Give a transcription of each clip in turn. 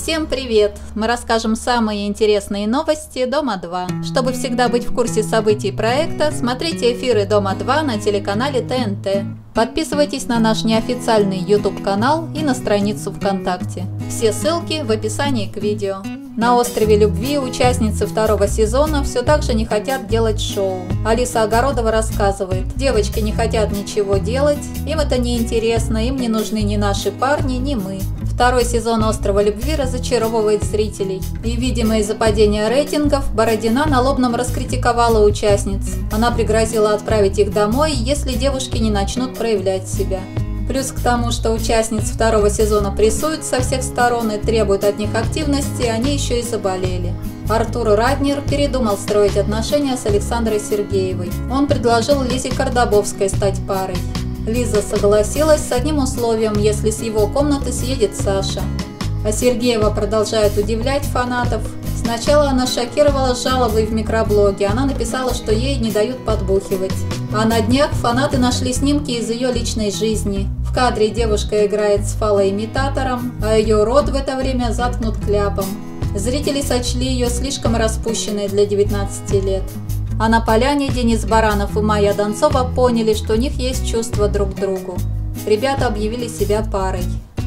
Всем привет! Мы расскажем самые интересные новости Дома-2. Чтобы всегда быть в курсе событий проекта, смотрите эфиры Дома-2 на телеканале ТНТ. Подписывайтесь на наш неофициальный YouTube-канал и на страницу ВКонтакте. Все ссылки в описании к видео. На острове Любви участницы второго сезона все так же не хотят делать шоу. Алиса Огородова рассказывает: девочки не хотят ничего делать, им это не интересно, им не нужны ни наши парни, ни мы. Второй сезон «Острова Любви» разочаровывает зрителей. И, видимо, из-за падения рейтингов, Бородина на лобном раскритиковала участниц. Она пригрозила отправить их домой, если девушки не начнут проявлять себя. Плюс к тому, что участниц второго сезона прессуют со всех сторон и требуют от них активности, они еще и заболели. Артур Раднер передумал строить отношения с Александрой Сергеевой. Он предложил Лизе Кардабовской стать парой. Лиза согласилась с одним условием, если с его комнаты съедет Саша. А Сергеева продолжает удивлять фанатов. Сначала она шокировала жалобой в микроблоге, она написала, что ей не дают подбухивать. А на днях фанаты нашли снимки из ее личной жизни. В кадре девушка играет с фалоимитатором, а ее рот в это время заткнут кляпом. Зрители сочли ее слишком распущенной для 19 лет. А на поляне Денис Баранов и Майя Донцова поняли, что у них есть чувства друг к другу. Ребята объявили себя парой.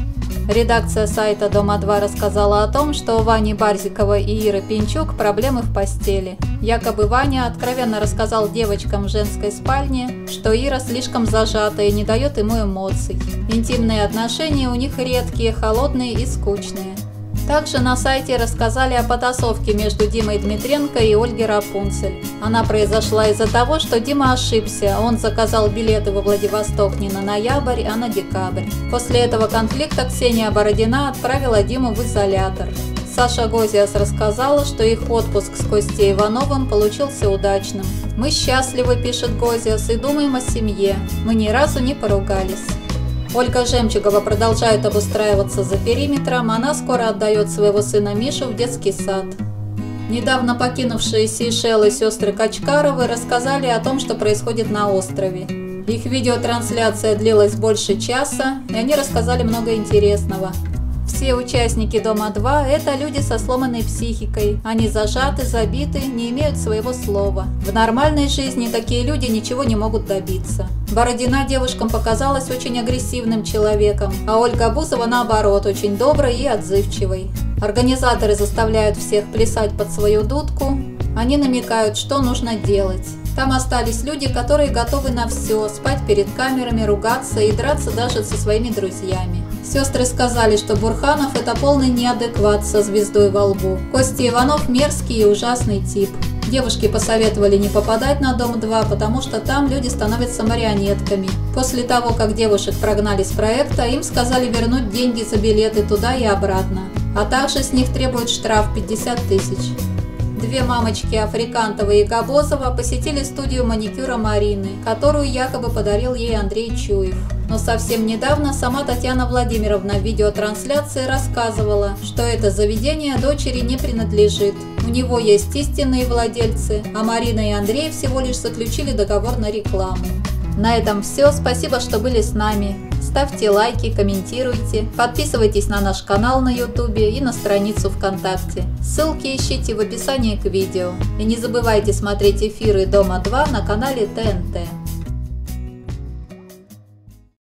Редакция сайта Дома-2 рассказала о том, что у Вани Барзикова и Иры Пинчук проблемы в постели. Якобы Ваня откровенно рассказал девочкам в женской спальне, что Ира слишком зажата и не дает ему эмоций. Интимные отношения у них редкие, холодные и скучные. Также на сайте рассказали о потасовке между Димой Дмитренко и Ольгой Рапунцель. Она произошла из-за того, что Дима ошибся, он заказал билеты во Владивосток не на ноябрь, а на декабрь. После этого конфликта Ксения Бородина отправила Диму в изолятор. Саша Гозиас рассказала, что их отпуск с Костей Ивановым получился удачным. «Мы счастливы», – пишет Гозиас, – «и думаем о семье. Мы ни разу не поругались». Ольга Жемчугова продолжает обустраиваться за периметром, она скоро отдает своего сына Мишу в детский сад. Недавно покинувшие Сейшелы сестры Качкаровы рассказали о том, что происходит на острове. Их видеотрансляция длилась больше часа, и они рассказали много интересного. Все участники Дома-2 – это люди со сломанной психикой. Они зажаты, забиты, не имеют своего слова. В нормальной жизни такие люди ничего не могут добиться. Бородина девушкам показалась очень агрессивным человеком, а Ольга Бузова, наоборот, очень доброй и отзывчивой. Организаторы заставляют всех плясать под свою дудку. Они намекают, что нужно делать. Там остались люди, которые готовы на все – спать перед камерами, ругаться и драться даже со своими друзьями. Сестры сказали, что Бурханов – это полный неадекват со звездой во лбу. Костя Иванов – мерзкий и ужасный тип. Девушки посоветовали не попадать на Дом-2, потому что там люди становятся марионетками. После того, как девушек прогнали с проекта, им сказали вернуть деньги за билеты туда и обратно. А также с них требуют штраф 50 тысяч. Две мамочки Африкантова и Габозова посетили студию маникюра Марины, которую якобы подарил ей Андрей Чуев. Но совсем недавно сама Татьяна Владимировна в видеотрансляции рассказывала, что это заведение дочери не принадлежит. У него есть истинные владельцы, а Марина и Андрей всего лишь заключили договор на рекламу. На этом все. Спасибо, что были с нами. Ставьте лайки, комментируйте, подписывайтесь на наш канал на YouTube и на страницу ВКонтакте. Ссылки ищите в описании к видео. И не забывайте смотреть эфиры Дома-2 на канале ТНТ.